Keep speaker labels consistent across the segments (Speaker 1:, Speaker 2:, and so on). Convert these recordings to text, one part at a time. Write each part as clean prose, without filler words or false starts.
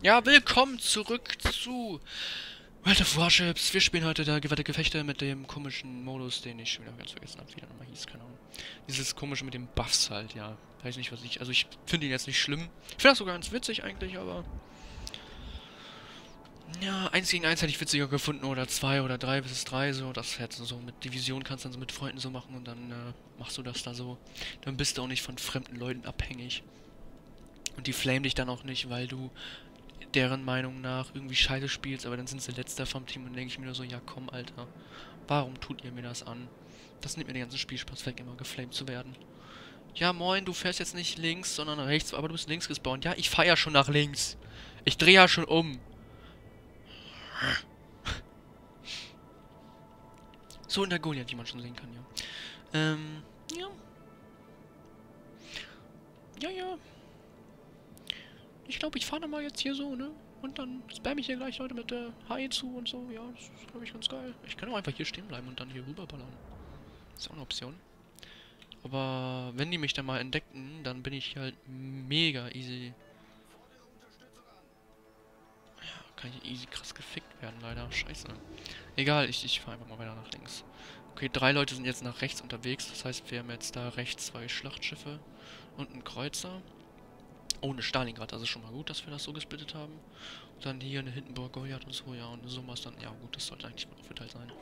Speaker 1: Ja, willkommen zurück zu World of Warships. Wir spielen heute da gewaltige Gefechte mit dem komischen Modus, den ich schon wieder ganz vergessen habe, wie der nochmal hieß, keine Ahnung. Dieses komische mit den Buffs halt, ja. Weiß nicht, was ich... Also ich finde ihn jetzt nicht schlimm. Ich finde das sogar ganz witzig eigentlich, aber... Ja, 1 gegen 1 hätte ich witziger gefunden, oder 2 oder 3 bis 3 so. Das hätte so mit Division kannst du dann so mit Freunden so machen und dann machst du das da so. Dann bist du auch nicht von fremden Leuten abhängig. Und die flamen dich dann auch nicht, weil du deren Meinung nach irgendwie scheiße spielst, aber dann sind sie letzter vom Team und dann denke ich mir nur so, ja komm, Alter, warum tut ihr mir das an? Das nimmt mir den ganzen Spielspaß weg, immer geflamed zu werden. Ja moin, du fährst jetzt nicht links, sondern rechts, aber du bist links gespawnt. Ja, ich fahr ja schon nach links. Ich drehe ja schon um. So in der Goliath, wie man schon sehen kann, ja. Ja. Ja, ja. Ich glaube, ich fahre mal jetzt hier so, ne? Und dann spam ich hier gleich Leute mit der HE zu und so. Ja, das ist, glaube ich, ganz geil. Ich kann auch einfach hier stehen bleiben und dann hier rüberballern. Ist auch eine Option. Aber wenn die mich dann mal entdecken, dann bin ich halt mega easy. Ja, kann ich easy krass gefickt werden, leider. Scheiße. Egal, ich fahre einfach mal weiter nach links. Okay, 3 Leute sind jetzt nach rechts unterwegs. Das heißt, wir haben jetzt da rechts 2 Schlachtschiffe und einen Kreuzer. Ohne Stalingrad, das ist schon mal gut, dass wir das so gesplittet haben. Und dann hier eine Hindenburg Goliath und so, ja, und eine Somas dann, ja gut, das sollte eigentlich gut aufgeteilt sein.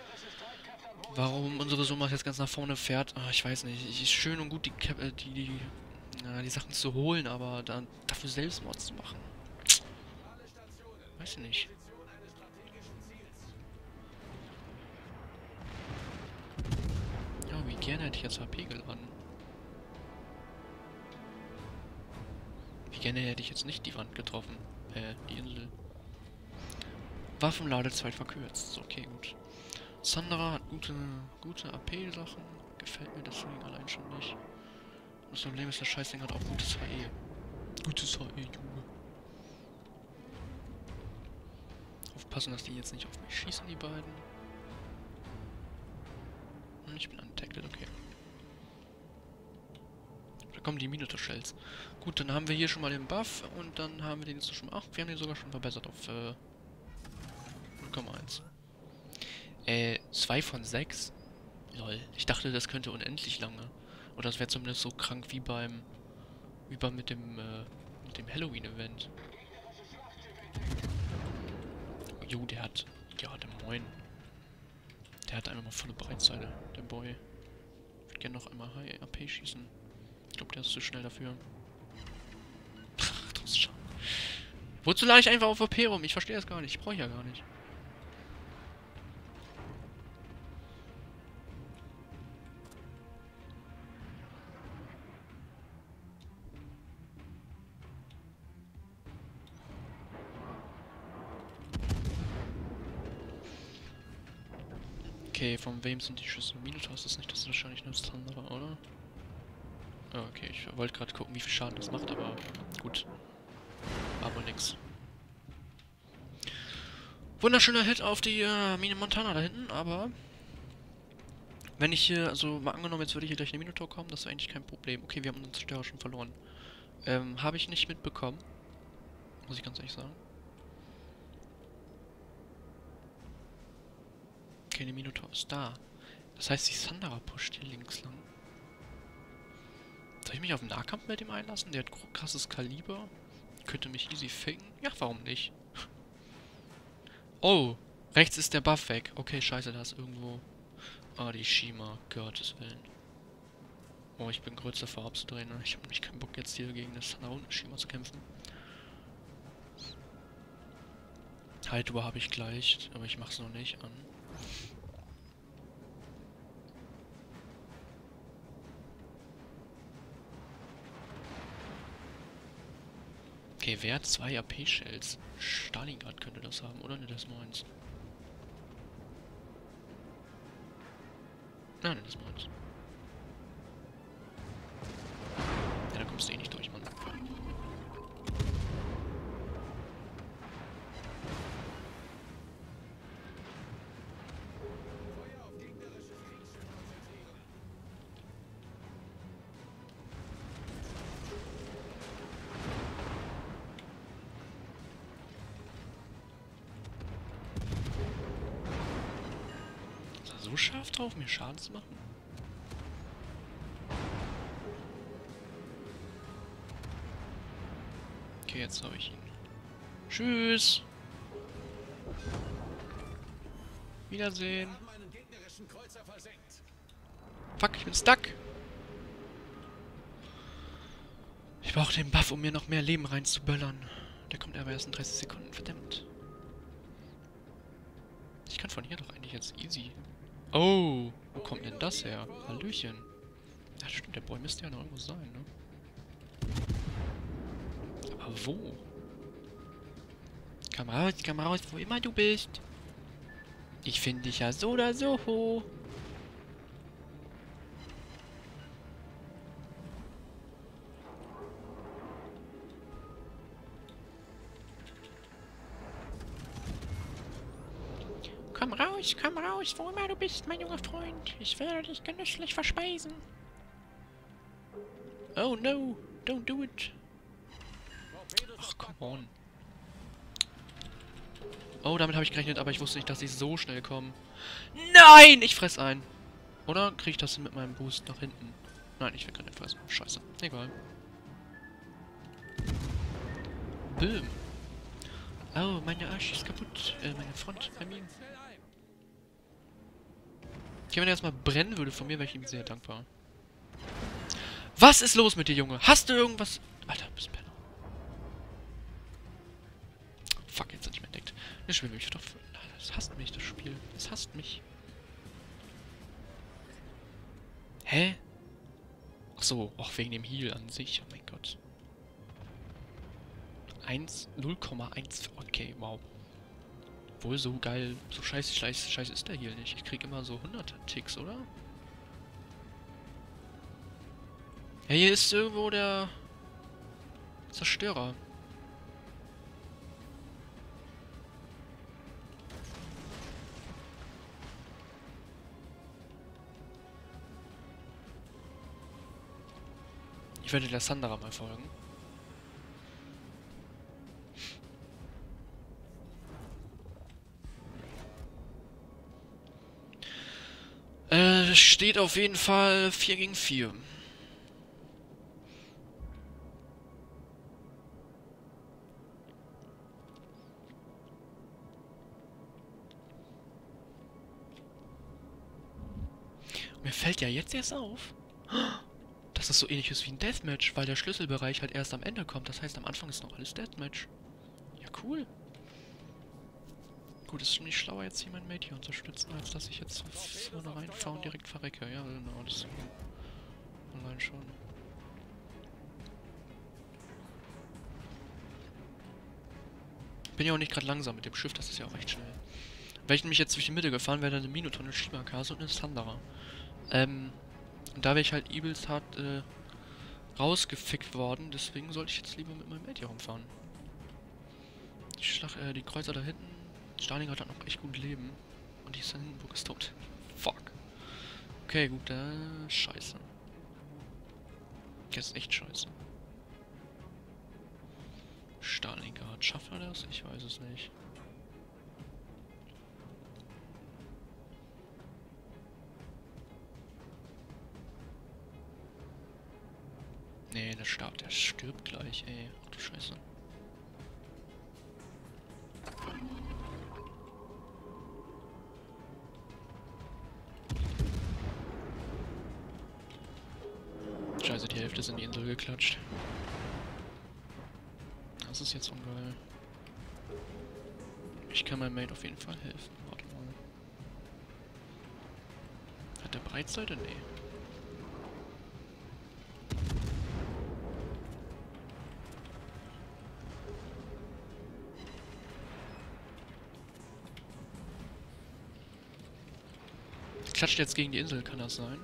Speaker 1: Warum unsere Somas jetzt ganz nach vorne fährt, ich weiß nicht. Es ist schön und gut, die Sachen zu holen, aber dann dafür Selbstmords zu machen. Weiß ich nicht. Ja, wie gerne hätte ich jetzt HP geladen. Wie gerne hätte ich jetzt nicht die Wand getroffen. Die Insel. Waffenladezeit verkürzt. Okay, gut. Sandra hat gute AP-Sachen. Gefällt mir deswegen allein schon nicht. Das Problem ist, das Scheißding hat auch gutes HE. Gutes HE, Junge. Aufpassen, dass die jetzt nicht auf mich schießen, die beiden. Ich bin untacted, okay. Da kommen die Minotaur-Shells. Gut, dann haben wir hier schon mal den Buff und dann haben wir den jetzt schon mal... Ach, wir haben den sogar schon verbessert auf 0,1. 2 von 6? Lol. Ich dachte, das könnte unendlich lange. Oder das wäre zumindest so krank wie mit dem Halloween-Event. Jo, der hat... Ja, der Moin. Der hat einfach mal volle Breitseite, der Boy. Ich würde gerne noch einmal High AP schießen. Ich glaube, der ist zu schnell dafür. Ach, das ist schade. Wozu lade ich einfach auf AP rum? Ich verstehe das gar nicht. Ich brauche ja gar nicht. Okay, von wem sind die Schüsse? Minotaur ist das nicht, das ist wahrscheinlich nur Sandra, oder? Ah, okay, ich wollte gerade gucken, wie viel Schaden das macht, aber gut. Aber nix. Wunderschöner Hit auf die Mine Montana da hinten, aber wenn ich hier, also mal angenommen, jetzt würde hier gleich eine Minotaur kommen, das ist eigentlich kein Problem. Okay, wir haben unseren Zerstörer schon verloren. Habe ich nicht mitbekommen. Muss ich ganz ehrlich sagen. Okay, eine Minotaur ist da. Das heißt, die Sandra pusht hier links lang. Soll ich mich auf den Nahkampf mit dem einlassen? Der hat krasses Kaliber. Könnte mich easy ficken. Ja, warum nicht? Oh, rechts ist der Buff weg. Okay, scheiße, da ist irgendwo... Ah, die Shima. Gottes Willen. Oh, ich bin kurz davor abzudrehen. Ne? Ich habe nämlich keinen Bock jetzt hier gegen das Sandra und Shima zu kämpfen. Haltbar habe ich gleich, aber ich mach's noch nicht an. Okay, wer hat 2 AP-Shells? Stalingrad könnte das haben, oder? Ne, das ist meins. Nein, das ist meins. Ja, da kommst du eh nicht durch, Mann. so scharf drauf, mir Schaden zu machen? Okay, jetzt habe ich ihn. Tschüss! Wiedersehen! Fuck, ich bin stuck! Ich brauche den Buff, um mir noch mehr Leben reinzuböllern. Der kommt aber erst in 30 Sekunden, verdammt. Ich kann von hier doch eigentlich jetzt easy. Oh, wo kommt denn das her? Hallöchen. Ja, stimmt, der Boy müsste ja noch irgendwo sein, ne? Aber wo? Komm raus, wo immer du bist. Ich finde dich ja so oder so. Komm raus, wo immer du bist, mein junger Freund. Ich werde dich genüsslich verspeisen. Oh no, don't do it. Ach, come on. Oh, damit habe ich gerechnet, aber ich wusste nicht, dass sie so schnell kommen. Nein, ich fress ein. Oder kriege ich das hin mit meinem Boost nach hinten? Nein, ich will gar nicht fressen. Scheiße. Egal. Boom. Oh, meine Arsch ist kaputt. Meine Front, I mean. Okay, wenn er erstmal brennen würde von mir, wäre ich ihm sehr dankbar. Was ist los mit dir, Junge? Hast du irgendwas... Alter, du bist Penner. Fuck, jetzt sind ich mehr entdeckt. Das Spiel will mich doch... Das hasst mich, das Spiel. Das hasst mich. Hä? Ach so, auch wegen dem Heal an sich. Oh mein Gott. 0,1... Okay, wow. Wohl so geil. So scheiße ist der Heal nicht. Ich krieg immer so 100 Ticks, oder? Ja, hier ist irgendwo der... Zerstörer. Ich werde der Sandra mal folgen. Steht auf jeden Fall 4 gegen 4. Mir fällt ja jetzt erst auf, dass das so ähnlich ist wie ein Deathmatch, weil der Schlüsselbereich halt erst am Ende kommt. Das heißt, am Anfang ist noch alles Deathmatch. Ja, cool. Gut, ist schon nicht schlauer, jetzt hier mein Mate hier unterstützen, als dass ich jetzt vorne reinfahre und direkt verrecke. Ja, genau, das allein schon. Bin ja auch nicht gerade langsam mit dem Schiff, das ist ja auch recht schnell. Wenn ich nämlich jetzt durch die Mitte gefahren wäre, dann eine Minotaur, eine Shimakase und eine Thunderer. Und da wäre ich halt übelst hart rausgefickt worden, deswegen sollte ich jetzt lieber mit meinem Mate hier rumfahren. Die Kreuzer da hinten. Starlinger hat noch echt gut Leben. Und die Hindenburg ist tot. Fuck. Okay, gut, scheiße. Das ist echt scheiße. Starlinger, schafft er das? Ich weiß es nicht. Nee, der stirbt gleich, ey. Ach du Scheiße. Scheiße, die Hälfte ist in die Insel geklatscht. Das ist jetzt ungeil. Ich kann meinem Mate auf jeden Fall helfen. Warte mal. Hat der Breitseite? Nee. Klatscht jetzt gegen die Insel, kann das sein?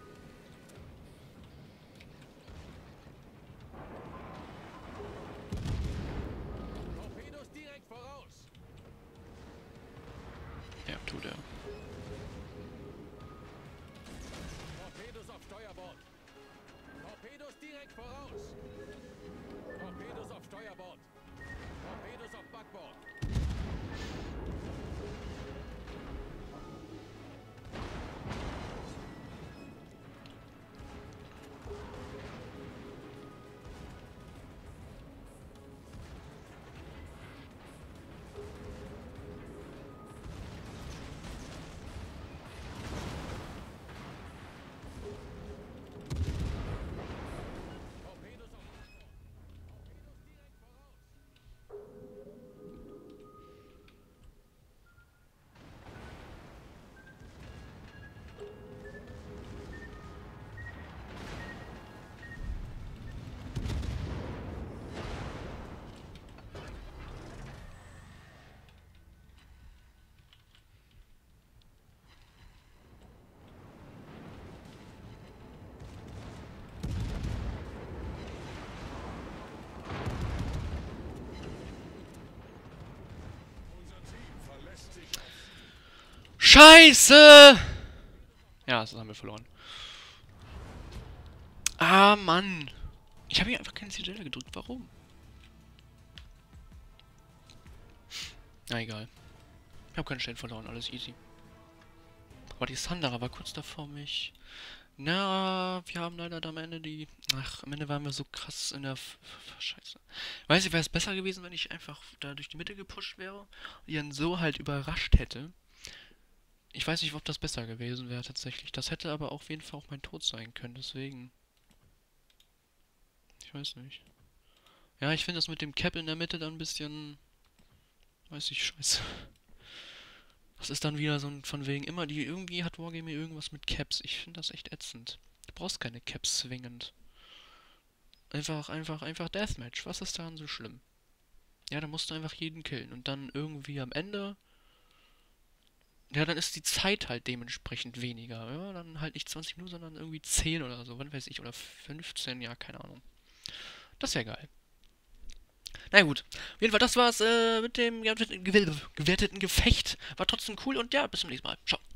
Speaker 1: Ja, tut er.
Speaker 2: Torpedos auf Steuerbord. Torpedos direkt voraus. Torpedos auf Steuerbord. Torpedos auf Backbord.
Speaker 1: Scheiße! Ja, das haben wir verloren. Ah, Mann. Ich habe hier einfach keine Zitadelle gedrückt. Warum? Na, egal. Ich habe keine Stellen verloren. Alles easy. Aber die Thunderer war kurz davor mich... Na, wir haben leider am Ende die... Ach, am Ende waren wir so krass in der... Scheiße. Weiß ich, wäre es besser gewesen, wenn ich einfach da durch die Mitte gepusht wäre und die dann so halt überrascht hätte. Ich weiß nicht, ob das besser gewesen wäre tatsächlich. Das hätte aber auf jeden Fall auch mein Tod sein können, deswegen... Ich weiß nicht. Ja, ich finde das mit dem Cap in der Mitte dann ein bisschen... Weiß ich, scheiße. Das ist dann wieder so ein von wegen immer die... Irgendwie hat Wargaming irgendwas mit Caps. Ich finde das echt ätzend. Du brauchst keine Caps zwingend. Einfach Deathmatch. Was ist daran so schlimm? Ja, da musst du einfach jeden killen. Und dann irgendwie am Ende... Ja, dann ist die Zeit halt dementsprechend weniger. Ja, dann halt nicht 20 Minuten, sondern irgendwie 10 oder so. Wann weiß ich. Oder 15, ja, keine Ahnung. Das wäre geil. Na gut. Auf jeden Fall, das war's mit dem gewerteten Gefecht. War trotzdem cool und ja, bis zum nächsten Mal. Ciao.